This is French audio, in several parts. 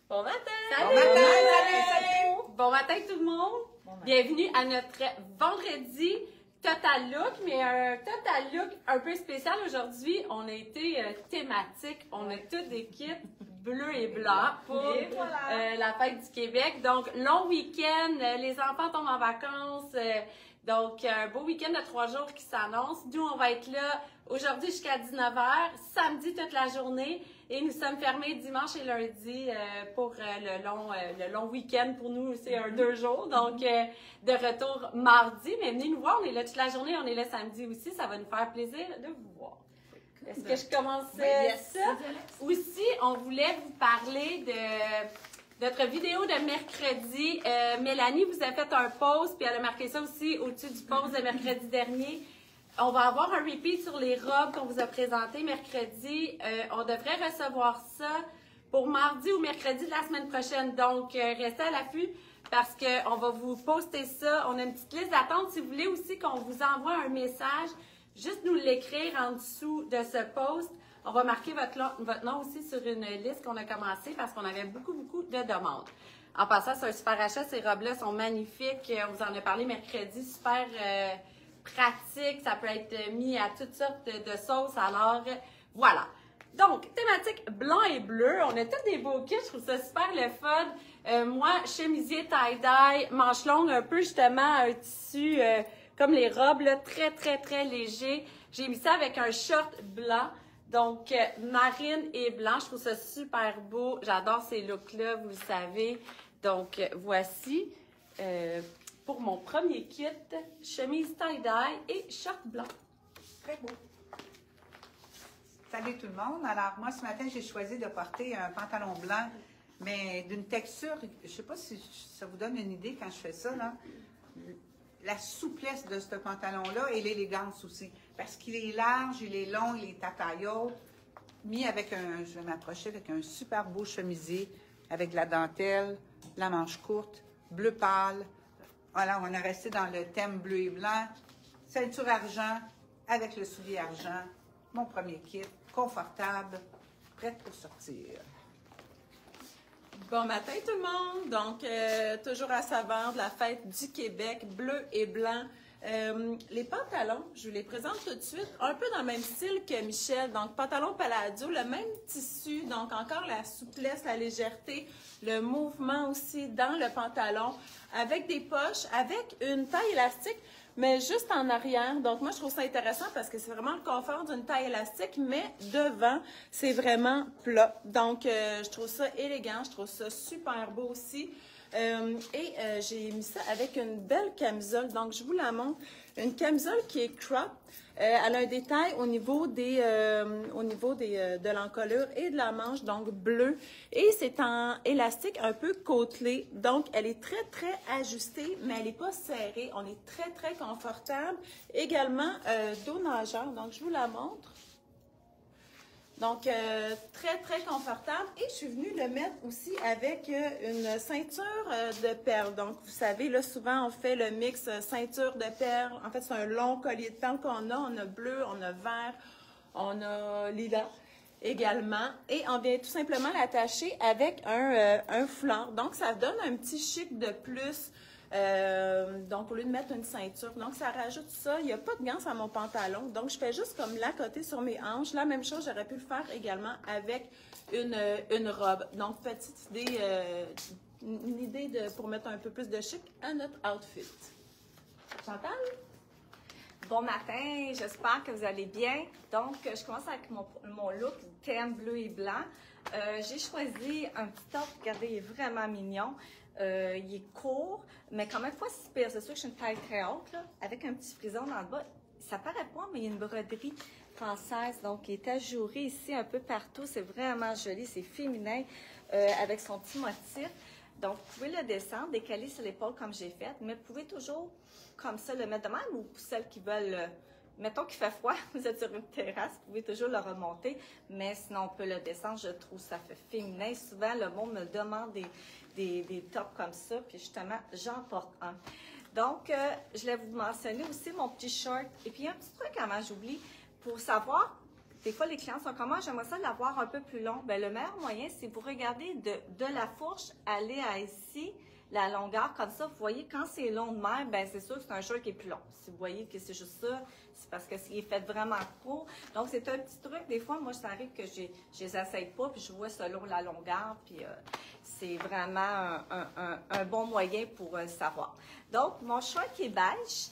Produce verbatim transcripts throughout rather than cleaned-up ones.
Bon matin! Salut! Bon matin! Salut, salut! Bon matin tout le monde! Bon matin. Bienvenue à notre vendredi Total Look, mais un Total Look un peu spécial aujourd'hui. On a été euh, thématique, on a toutes des kits bleu et blanc pour et voilà. euh, la fête du Québec. Donc, long week-end, euh, les enfants tombent en vacances. Euh, donc, un beau week-end de trois jours qui s'annonce. Nous, on va être là aujourd'hui jusqu'à dix-neuf heures, samedi toute la journée. Et nous sommes fermés dimanche et lundi euh, pour euh, le long, euh, le long week-end. Pour nous, c'est un deux jours. Donc, euh, de retour mardi. Mais venez nous voir, on est là toute la journée. On est là samedi aussi. Ça va nous faire plaisir de vous voir. Est-ce que je commence oui, yes. ça? Aussi, on voulait vous parler de notre vidéo de mercredi. Euh, Mélanie vous a fait un post, puis elle a marqué ça aussi au-dessus du post de mercredi dernier. On va avoir un repeat sur les robes qu'on vous a présentées mercredi. Euh, on devrait recevoir ça pour mardi ou mercredi de la semaine prochaine. Donc, euh, restez à l'affût parce qu'on va vous poster ça. On a une petite liste d'attente. Si vous voulez aussi qu'on vous envoie un message, juste nous l'écrire en dessous de ce post. On va marquer votre, votre nom aussi sur une liste qu'on a commencé parce qu'on avait beaucoup, beaucoup de demandes. En passant, c'est un super achat. Ces robes-là sont magnifiques. On vous en a parlé mercredi. Super euh, pratique. Ça peut être mis à toutes sortes de sauces. Alors, voilà. Donc, thématique blanc et bleu. On a tous des beaux kits. Je trouve ça super le fun. Euh, moi, chemisier tie-dye, manche longue, un peu justement un tissu... Euh, comme les robes, là, très, très, très léger. J'ai mis ça avec un short blanc. Donc, euh, marine et blanc. Je trouve ça super beau. J'adore ces looks-là, vous le savez. Donc, euh, voici euh, pour mon premier kit, chemise tie-dye et short blanc. Très beau. Salut tout le monde. Alors, moi, ce matin, j'ai choisi de porter un pantalon blanc, mais d'une texture, je ne sais pas si ça vous donne une idée quand je fais ça, là. La souplesse de ce pantalon-là et l'élégance aussi. Parce qu'il est large, il est long, il est à taille haute. Mis avec un, je vais m'approcher avec un super beau chemisier, avec de la dentelle, la manche courte, bleu pâle. Voilà, on est resté dans le thème bleu et blanc. Ceinture argent, avec le soulier argent. Mon premier kit, confortable, prête pour sortir. Bon matin tout le monde! Donc, euh, toujours à saveur de la fête du Québec, bleu et blanc. Euh, les pantalons, je vous les présente tout de suite, un peu dans le même style que Michel. Donc, pantalon Palladio, le même tissu, donc encore la souplesse, la légèreté, le mouvement aussi dans le pantalon, avec des poches, avec une taille élastique, mais juste en arrière. Donc, moi, je trouve ça intéressant parce que c'est vraiment le confort d'une taille élastique, mais devant, c'est vraiment plat. Donc, euh, je trouve ça élégant, je trouve ça super beau aussi. Euh, et euh, j'ai mis ça avec une belle camisole. Donc, je vous la montre. Une camisole qui est crop. Euh, elle a un détail au niveau des, euh, au niveau des, euh, de l'encolure et de la manche, donc bleu. Et c'est en élastique un peu côtelé. Donc, elle est très, très ajustée, mais elle n'est pas serrée. On est très, très confortable. Également, euh, dos nageur. Donc, je vous la montre. Donc, euh, très, très confortable. Et je suis venue le mettre aussi avec euh, une ceinture euh, de perles. Donc, vous savez, là, souvent, on fait le mix euh, ceinture de perles. En fait, c'est un long collier de perles qu'on a. On a bleu, on a vert, on a lilas également. Et on vient tout simplement l'attacher avec un, euh, un foulard. Donc, ça donne un petit chic de plus. Euh, donc, au lieu de mettre une ceinture, donc ça rajoute ça. Il n'y a pas de ganse à mon pantalon, donc je fais juste comme la côté sur mes hanches. La même chose, j'aurais pu le faire également avec une, une robe. Donc, petite idée, euh, une idée de, pour mettre un peu plus de chic à notre outfit. Chantal? Bon matin, j'espère que vous allez bien. Donc, je commence avec mon, mon look thème bleu et blanc. Euh, j'ai choisi un petit top, regardez, il est vraiment mignon. Euh, il est court, mais quand même pas si pire. C'est sûr que je suis une taille très haute, là, avec un petit frison dans le bas. Ça paraît pas, mais il y a une broderie française, donc il est ajouré ici un peu partout. C'est vraiment joli, c'est féminin, euh, avec son petit motif. Donc, vous pouvez le descendre, décaler sur l'épaule comme j'ai fait, mais vous pouvez toujours, comme ça, le mettre de même, ou pour celles qui veulent... Euh, mettons qu'il fait froid, vous êtes sur une terrasse, vous pouvez toujours le remonter, mais sinon on peut le descendre, je trouve ça fait féminin. Souvent, le monde me demande des, des, des tops comme ça, puis justement, j'en porte un. Donc, euh, je voulais vous mentionner aussi mon petit short. Et puis, un petit truc avant, j'oublie, pour savoir des fois, les clients sont comme, ah, j'aimerais ça l'avoir un peu plus long. Ben, le meilleur moyen, c'est vous regardez de, de la fourche aller à ici, la longueur, comme ça, vous voyez, quand c'est long de même, ben c'est sûr que c'est un shirt qui est plus long. Si vous voyez que c'est juste ça, c'est parce qu'il est fait vraiment court. Donc, c'est un petit truc. Des fois, moi, ça arrive que je ne les essaye pas, puis je vois selon la longueur, puis euh, c'est vraiment un, un, un, un bon moyen pour euh, le savoir. Donc, mon short qui est beige,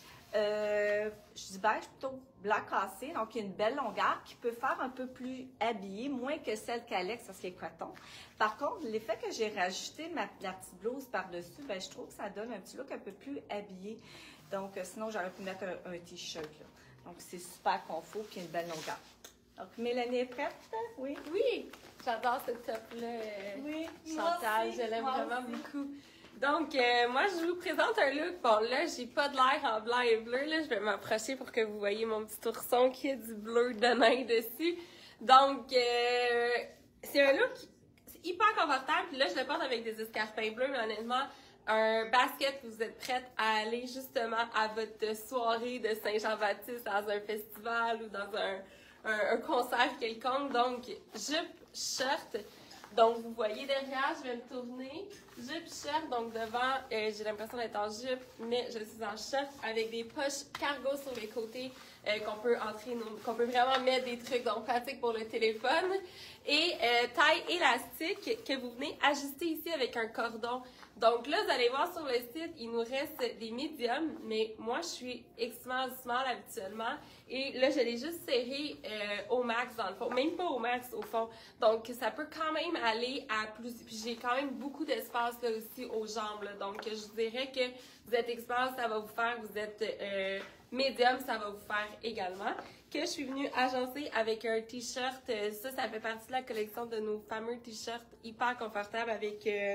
euh, je dis beige plutôt blanc cassé, donc il y a une belle longueur qui peut faire un peu plus habillé, moins que celle qu'Alex, parce qu'il est coton. Par contre, l'effet que j'ai rajouté ma, la petite blouse par-dessus, ben, je trouve que ça donne un petit look un peu plus habillé. Donc, euh, sinon, j'aurais pu mettre un, un t-shirt. Donc, c'est super confort puis une belle longueur. Donc, Mélanie est prête? Oui? Oui, j'adore ce top-là. Oui, Chantal, je l'aime vraiment beaucoup. Donc, euh, moi, je vous présente un look. Bon, là, j'ai pas de l'air en blanc et bleu. Là, je vais m'approcher pour que vous voyez mon petit ourson qui a du bleu de nain dessus. Donc, euh, c'est un look hyper confortable. Puis là, je le porte avec des escarpins bleus, mais honnêtement, un basket, vous êtes prête à aller justement à votre soirée de Saint-Jean-Baptiste dans un festival ou dans un, un, un concert quelconque. Donc, jupe, shirt. Donc, vous voyez derrière, je vais me tourner. Jupe, shirt, donc devant, euh, j'ai l'impression d'être en jupe, mais je suis en shirt avec des poches cargo sur les côtés euh, qu'on peut entrer, qu'on peut vraiment mettre des trucs, donc pratique pour le téléphone. Et euh, taille élastique que vous venez ajuster ici avec un cordon. Donc là, vous allez voir sur le site, il nous reste des médiums, mais moi, je suis extrêmement small habituellement. Et là, je l'ai juste serré euh, au max dans le fond, même pas au max au fond. Donc, ça peut quand même aller à plus. Puis j'ai quand même beaucoup d'espace là aussi aux jambes. Là. Donc, je dirais que vous êtes expert, ça va vous faire. Vous êtes euh, médium, ça va vous faire également. Que je suis venue agencer avec un t-shirt. Euh, ça, ça fait partie de la collection de nos fameux t-shirts hyper confortables avec euh,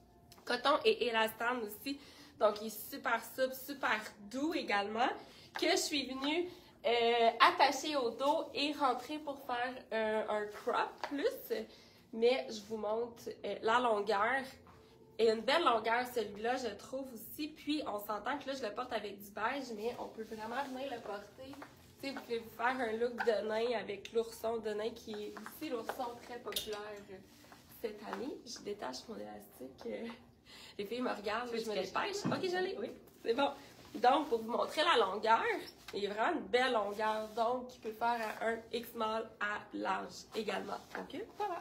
coton et élastane aussi. Donc, il est super souple, super doux également. Que je suis venue Euh, attaché au dos et rentrer pour faire euh, un crop plus, mais je vous montre euh, la longueur et une belle longueur celui-là je trouve aussi, puis on s'entend que là je le porte avec du beige, mais on peut vraiment venir le porter, tu sais, vous pouvez vous faire un look de nain avec l'ourson de nain qui est aussi l'ourson très populaire cette année. Je détache mon élastique, euh, les filles me regardent, je me dépêche, ok je l'ai, oui, c'est bon. Donc, pour vous montrer la longueur, il y a vraiment une belle longueur, donc qui peut faire à un X-small à large également. OK? Voilà.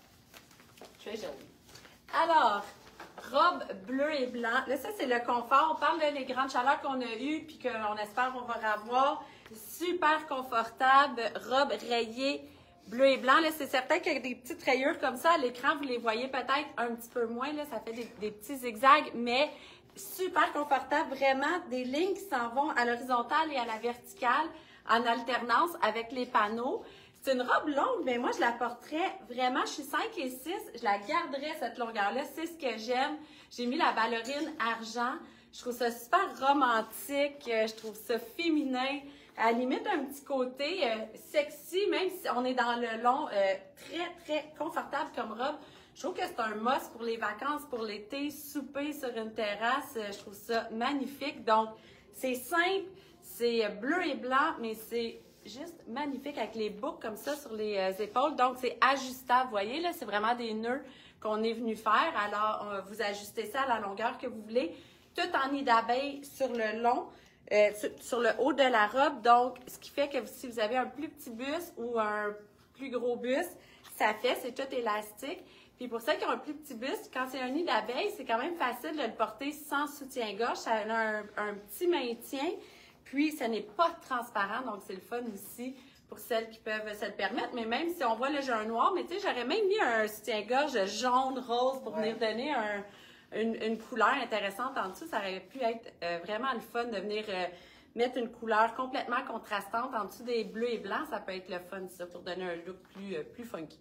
Très jolie. Alors, robe bleu et blanc. Là, ça, c'est le confort. On parle des grandes chaleurs qu'on a eues puis qu'on espère qu'on va avoir. Super confortable. Robe rayée bleu et blanc. Là, c'est certain qu'il y a des petites rayures comme ça. À l'écran, vous les voyez peut-être un petit peu moins. Là, ça fait des, des petits zigzags, mais super confortable, vraiment, des lignes qui s'en vont à l'horizontale et à la verticale en alternance avec les panneaux. C'est une robe longue, mais moi, je la porterais vraiment, je suis cinq et six, je la garderais cette longueur-là, c'est ce que j'aime. J'ai mis la ballerine argent, je trouve ça super romantique, je trouve ça féminin, à la limite un petit côté euh, sexy, même si on est dans le long, euh, très, très confortable comme robe. Je trouve que c'est un must pour les vacances, pour l'été, souper sur une terrasse. Je trouve ça magnifique. Donc, c'est simple, c'est bleu et blanc, mais c'est juste magnifique avec les boucles comme ça sur les euh, épaules. Donc, c'est ajustable. Vous voyez, là, c'est vraiment des nœuds qu'on est venu faire. Alors, euh, vous ajustez ça à la longueur que vous voulez, tout en nid d'abeille sur le long, euh, sur, sur le haut de la robe. Donc, ce qui fait que si vous avez un plus petit buste ou un plus gros buste, ça fait, c'est tout élastique. Puis pour celles qui ont un plus petit buste, quand c'est un nid d'abeille, c'est quand même facile de le porter sans soutien-gorge. Ça a un, un petit maintien, puis ça n'est pas transparent, donc c'est le fun aussi pour celles qui peuvent se le permettre. Mais même si on voit le jaune noir, mais tu sais, j'aurais même mis un soutien-gorge jaune, rose pour venir donner un, une, une couleur intéressante en dessous. Ça aurait pu être euh, vraiment le fun de venir euh, mettre une couleur complètement contrastante en dessous des bleus et blancs. Ça peut être le fun, ça, pour donner un look plus, euh, plus funky.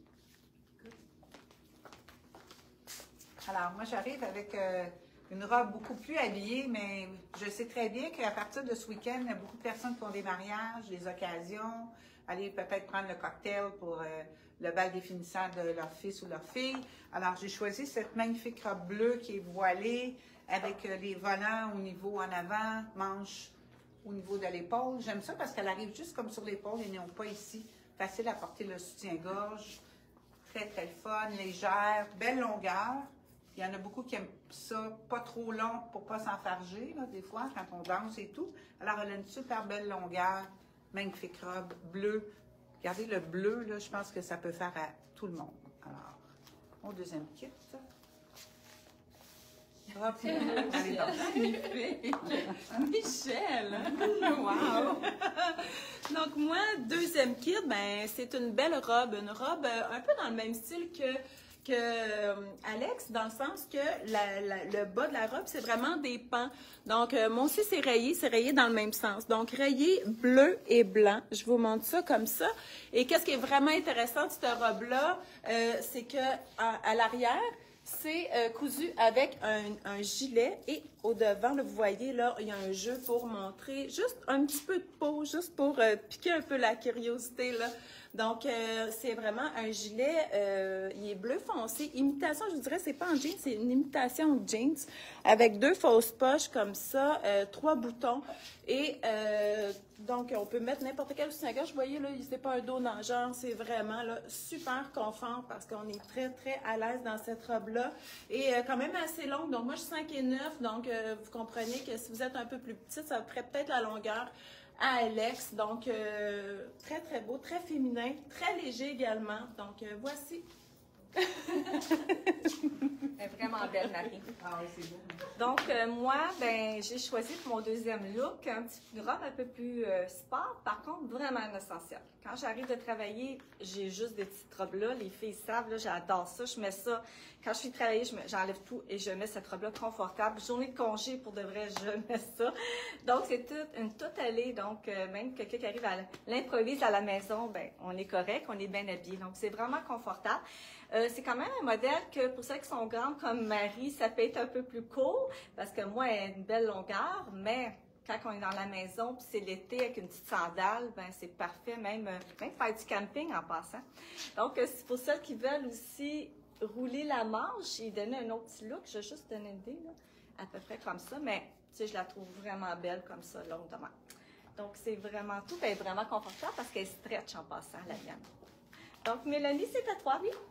Alors, moi, j'arrive avec euh, une robe beaucoup plus habillée, mais je sais très bien qu'à partir de ce week-end, il y a beaucoup de personnes qui font des mariages, des occasions, aller peut-être prendre le cocktail pour euh, le bal définissant de leur fils ou leur fille. Alors, j'ai choisi cette magnifique robe bleue qui est voilée, avec euh, les volants au niveau en avant, manches au niveau de l'épaule. J'aime ça parce qu'elle arrive juste comme sur l'épaule et non pas ici. facile à porter le soutien-gorge, très, très fun, légère, belle longueur. Il y en a beaucoup qui aiment ça, pas trop long pour pas s'enfarger, là, des fois, quand on danse et tout. Alors, elle a une super belle longueur, magnifique robe bleue. Regardez le bleu, là, je pense que ça peut faire à tout le monde. Alors, mon deuxième kit. Robe bleue, allez donc. Michel! Wow! Donc, moi, deuxième kit, ben, c'est une belle robe. Une robe euh, un peu dans le même style que, que euh, Alex, dans le sens que la, la, le bas de la robe, c'est vraiment des pans. Donc, euh, moi aussi, c'est rayé, c'est rayé dans le même sens. Donc, rayé bleu et blanc. Je vous montre ça comme ça. Et qu'est-ce qui est vraiment intéressant de cette robe-là, euh, c'est que à, à l'arrière, c'est euh, cousu avec un, un gilet et au devant, là, vous voyez, là, il y a un jeu pour montrer juste un petit peu de peau, juste pour euh, piquer un peu la curiosité, là. Donc, euh, c'est vraiment un gilet, euh, il est bleu foncé, imitation, je vous dirais, c'est pas en jeans, c'est une imitation de jeans, avec deux fausses poches comme ça, euh, trois boutons, et euh, donc, on peut mettre n'importe quel soutien-gorge. Vous voyez, là, c'est pas un dos nageur, c'est vraiment là, super confort parce qu'on est très, très à l'aise dans cette robe-là, et euh, quand même assez longue, donc moi, je suis cinq et neuf, donc euh, vous comprenez que si vous êtes un peu plus petite, ça ferait peut-être la longueur à Alex. Donc, euh, très, très beau, très féminin, très léger également. Donc, euh, voici. Elle est vraiment belle, Marie. Ah oui, c'est beau. Donc, euh, moi, ben, j'ai choisi pour mon deuxième look un petit, une robe un peu plus euh, sport, par contre, vraiment un essentiel. Quand j'arrive de travailler, j'ai juste des petites robes-là. Les filles savent, là, j'adore ça. Je mets ça. Quand je suis travailler, je me- j'enlève tout et je mets cette robe-là confortable. Journée de congé, pour de vrai, je mets ça. Donc, c'est toute, une toute allée. Donc, euh, même quelqu'un qui arrive à l'improvise à la maison, ben, on est correct, on est bien habillé. Donc, c'est vraiment confortable. Euh, c'est quand même un modèle que pour celles qui sont grandes comme Marie, ça peut être un peu plus court parce que moi, elle a une belle longueur, mais quand on est dans la maison puis c'est l'été avec une petite sandale, ben c'est parfait, même, euh, même faire du camping en passant. Donc, euh, c'est pour celles qui veulent aussi rouler la manche et donner un autre petit look. Je vais juste donner une idée, là, à peu près comme ça, mais tu sais, je la trouve vraiment belle comme ça, longuement. Donc, c'est vraiment tout, elle est vraiment confortable parce qu'elle stretch en passant, la mienne. Donc, Mélanie, c'est à toi, oui?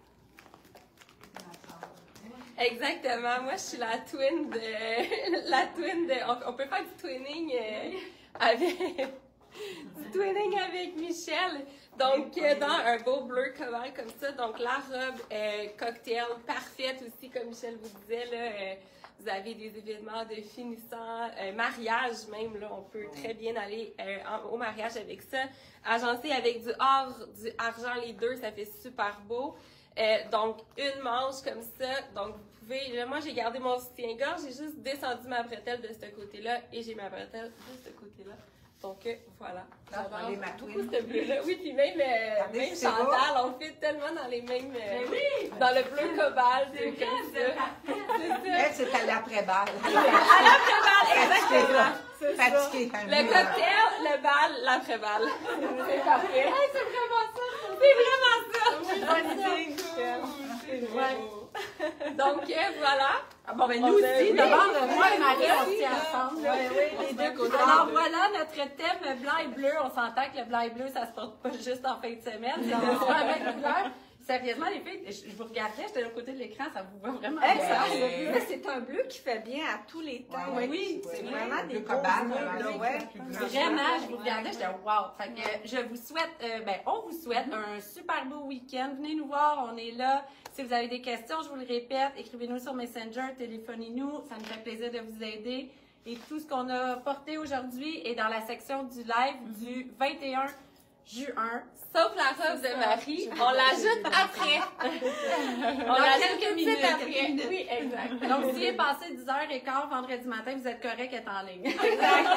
Exactement. Moi, je suis la twin de... la twin de... On, on peut faire du twinning euh, avec... du twinning avec Michel. Donc, euh, dans un beau bleu cobalt comme ça. Donc, la robe euh, cocktail parfaite aussi, comme Michel vous disait, là. Euh, vous avez des événements de finissant, euh, mariage même, là. On peut très bien aller euh, en- au mariage avec ça. Agencé avec du or, du argent, les deux, ça fait super beau. Euh, donc, une manche comme ça. Donc, vous pouvez... Là, moi, j'ai gardé mon soutien-gorge. J'ai juste descendu ma bretelle de ce côté-là et j'ai ma bretelle de ce côté-là. Donc, euh, voilà. Ah, J'adore dans les matouines. beaucoup ce bleu-là. Oui, puis même, euh, Regardez même si c'est Chantal, on fait tellement dans les mêmes... euh, dans le bleu cobalt, c'est vrai, comme c'est ça. C'est ça. Elle, c'est à l'après-balle. À l'après-balle, exactement. Fatiguée. quand Le même. cocktail, le bal, l'après-balle. C'est parfait. Hey, c'est vraiment ça. C'est vraiment ça. Bonne idée, Ouais. Donc, euh, voilà. Ah bon, ben On nous a- aussi, oui. d'abord, euh, moi et Marie, on se Oui, tient là. ensemble. là. Oui, oui, les deux côtés. Alors voilà notre thème blanc et bleu. On s'entend que le blanc et bleu, ça se porte pas juste en fin de semaine. C'est la même couleur. Sérieusement, les filles, je, je vous regardais, j'étais de l'autre côté de l'écran, ça vous voit vraiment Hey, bien. ça, mais c'est un bleu qui fait bien à tous les temps. Ouais, oui, c'est ouais. vraiment Le des beaux cobalt, bleus, vraiment, là, c'est ouais. plus bleu. Vraiment, je vous regardais, j'étais wow. Fait que euh, je vous souhaite, euh, ben, on vous souhaite un super beau week-end. Venez nous voir, on est là. Si vous avez des questions, je vous le répète, écrivez-nous sur Messenger, téléphonez-nous, ça nous fait plaisir de vous aider. Et tout ce qu'on a porté aujourd'hui est dans la section du live du vingt et un juin. Sauf la robe de Marie, on l'ajoute après. On Dans l'ajoute quelques tout de minutes, suite après. quelques minutes. Oui, exact. Donc, s'il est passé dix heures quinze vendredi matin, vous êtes correct, elle est en ligne.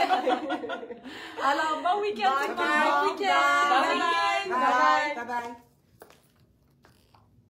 Alors, bon week-end tout le monde! Bon week-end! Bye. Bye bye. Bye bye.